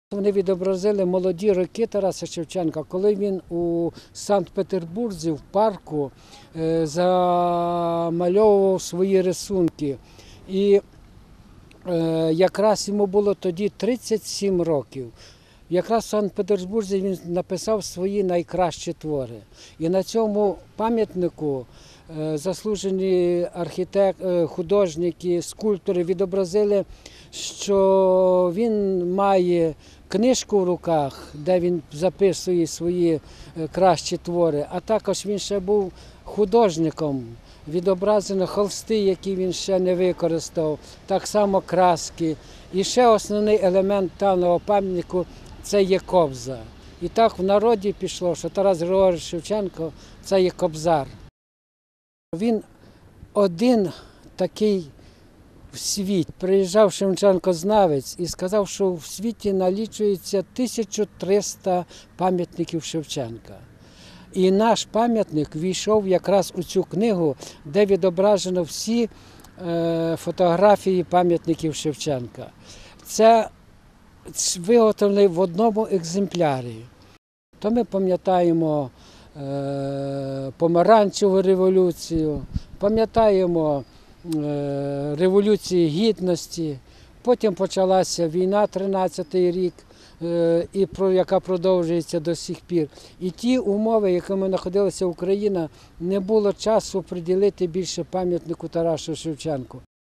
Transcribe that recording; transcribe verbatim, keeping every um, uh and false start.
Вони відобразили молоді роки Тараса Шевченка, коли він у Санкт-Петербурзі в парку замальовував свої рисунки. І якраз йому було тоді тридцять сім років. Якраз в Санкт-Петербурзі він написав свої найкращі твори. І на цьому пам'ятнику заслужені архітектори, художники, скульптори відобразили, що він має книжку в руках, де він записує свої кращі твори, а також він ще був художником. Відображено холсти, які він ще не використав, так само краски. І ще основний елемент даного пам'ятнику – це є кобза. І так в народі пішло, що Тарас Григорович Шевченко – це є кобзар. Він один такий в світ. Приїжджав Шевченко-знавець і сказав, що в світі налічується тисяча триста пам'ятників Шевченка. І наш пам'ятник війшов якраз у цю книгу, де відображено всі е, фотографії пам'ятників Шевченка. Це виготовлено в одному екземплярі. То ми пам'ятаємо е, Помаранчеву революцію, пам'ятаємо е, Революцію Гідності, потім почалася війна, тринадцятий рік, і про яка продовжується до сих пір. І ті умови, в якими знаходилася Україна, не було часу приділити більше пам'ятнику Тарасу Шевченку.